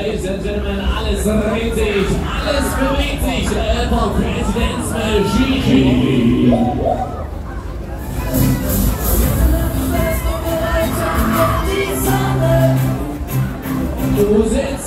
Ladies and Gentlemen, alles dreht sich, alles bewegt sich. Der Airport President's Gigi. Du sitzt